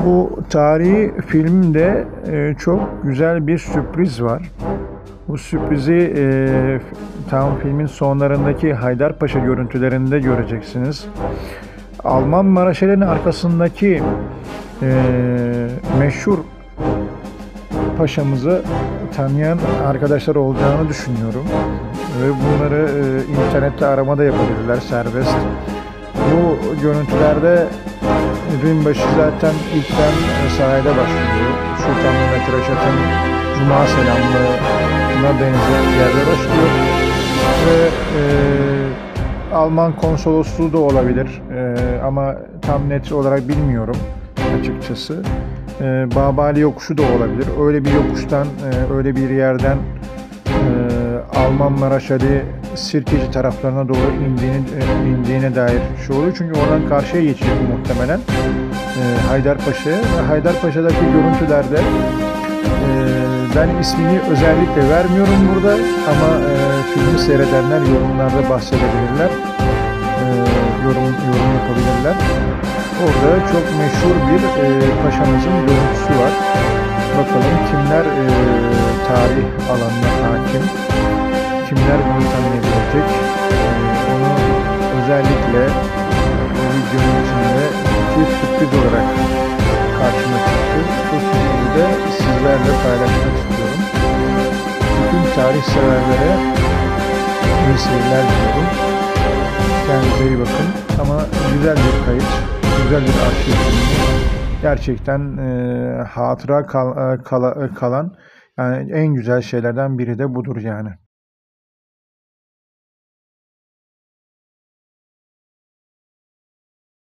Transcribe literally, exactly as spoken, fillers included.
Bu tarihi filmde e, çok güzel bir sürpriz var. Bu sürprizi e, tam filmin sonlarındaki Haydarpaşa görüntülerinde göreceksiniz. Alman Maraşeli'nin arkasındaki e, meşhur paşamızı tanıyan arkadaşlar olacağını düşünüyorum. Ve bunları e, internette aramada yapabilirler serbest. Bu görüntülerde Binbaşı zaten ilkten sahile başlıyor. Sultan Mehmet Reşat'ın Cuma selamlığına benzer yerde başlıyor. Ve e, Alman konsolosluğu da olabilir e, ama tam net olarak bilmiyorum açıkçası. E, Babali yokuşu da olabilir. Öyle bir yokuştan, e, öyle bir yerden e, Alman Maraşali Sirkeci taraflarına doğru indiğine, indiğine dair şey oluyor. Çünkü oradan karşıya geçecek muhtemelen e, Haydarpaşa'ya. Ve Haydarpaşa'daki görüntülerde e, ben ismini özellikle vermiyorum burada ama e, filmi seyredenler yorumlarda bahsedebilirler. E, yorum, yorum yapabilirler. Orada çok meşhur bir e, paşamızın görüntüsü var. Bakalım kimler e, tarih alanına hakim, kimler bunu tanıyabilecek. E, onu özellikle bu videonun içinde bir sürpriz olarak karşıma çıktı. Bu sürprizi de sizlerle paylaşmak istiyorum. Bütün tarih severlere iyi seyirler diliyorum. Kendinize iyi bakın. Ama güzel bir kayıt, güzel bir arşiv filmi. Gerçekten e, hatıra kal, kal, kalan yani en güzel şeylerden biri de budur yani.